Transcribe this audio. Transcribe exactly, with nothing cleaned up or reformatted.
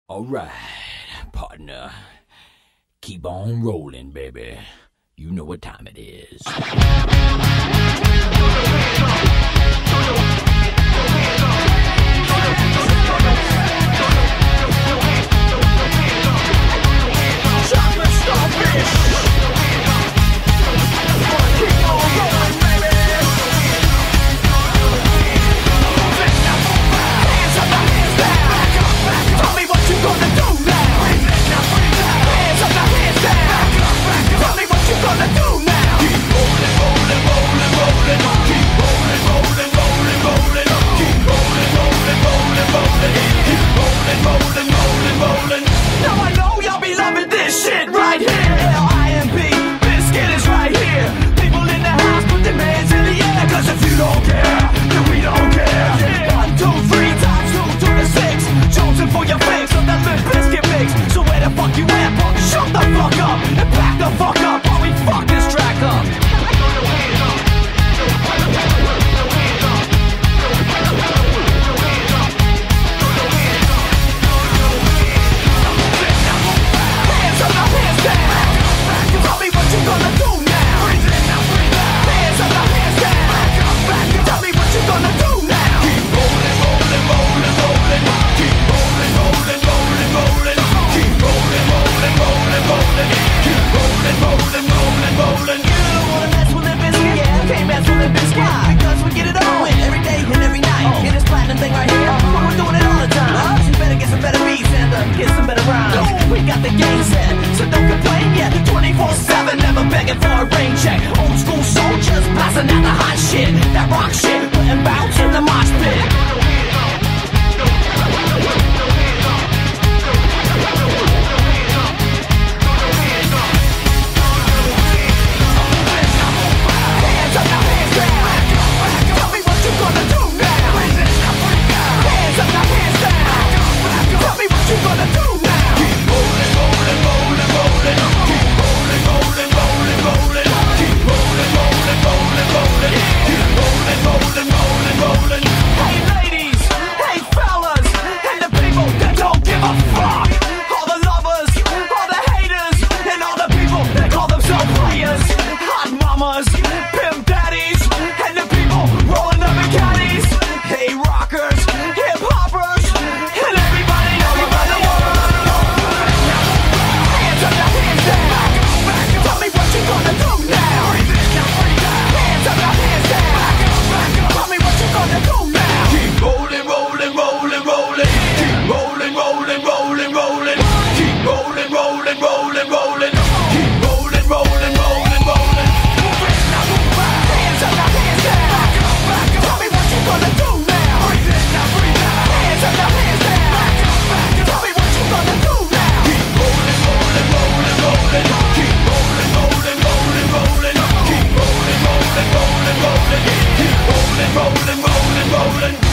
Alright, partner. Keep on rolling, baby. You know what time it is. Chocolate starfish. Keep on rolling, baby. Hands up, hands down. Tell me what you gonna do now. Hands up, hands down. Tell me what you gonna do now. Keep rolling, rolling, rolling, rolling. Keep rolling, rolling, rolling, rolling. Keep rolling, rolling, rolling, rolling. Keep rolling, rolling, rolling, rolling. Now I know y'all be loving this shit right here. L I M P, Bizkit is right here. People in the house put their hands in the air. Cause if you don't care, then we don't care. Yeah. One, two, three times two to the six. Chosen for your face of that Limp Bizkit mix. So where the fuck you at, punk? Shut the fuck up and back the fuck up while we fuck this track up. Hands up, now hands down. Tell me what you gonna do now. Hands up, now hands down. Tell me what you gonna do now. Keep rolling, rolling, rolling, rolling. Keep rolling, rolling, rolling, rolling. Keep rolling, rolling, rolling, rolling. Keep rolling, rolling, rolling, rolling. You don't wanna mess with Limp Bizkit, yeah? Can't mess with Limp Bizkit because we get it on every day and every night. Oh. Get this platinum thing right here, uh-huh. We're doing it all the time. Uh-huh. You better get some better beats and uh, get some better rhymes. Oh. We got the game set, so don't complain yet. twenty-four seven, never begging for a rain check. Old school soldiers blasting out the hot shit, that rock shit, putting bounce in the mosh pit. Hands up, now hands down. Tell me what you gonna do now. Hands up, now hands down. Tell me what you gonna do now. Keep rolling, rolling, rolling, rolling. Keep rolling, rolling, rolling, rolling. Keep rolling, rolling, rolling, rolling. Keep rolling, rolling, rolling, rolling. Hey ladies, hey fellas, and the people that don't give a fuck. All the lovers, all the haters, and all the people that call themselves players. Hot mamas, pimp daddies, and the people rolling up in caddies. Hey rockers, hip hoppers, and everybody all around the world. Hands up, now hands down. Tell me what you gonna do now. Hands up, now hands down. Tell me what you gonna do now. Keep rolling, rolling, rolling, rolling. Keep rolling, rolling, rolling, rolling. Keep rolling, rolling, rolling, rolling. Keep rolling, rolling, rolling, rolling. Hands up, now hands down. Tell me what you gonna do now. Hands up, now hands down. Tell me what you gonna do now. Keep rolling, rolling, rolling, rolling. Keep rolling, rolling, rolling, rolling. Keep rolling, rolling, rolling, rolling. Keep rolling, rolling, rolling, rolling.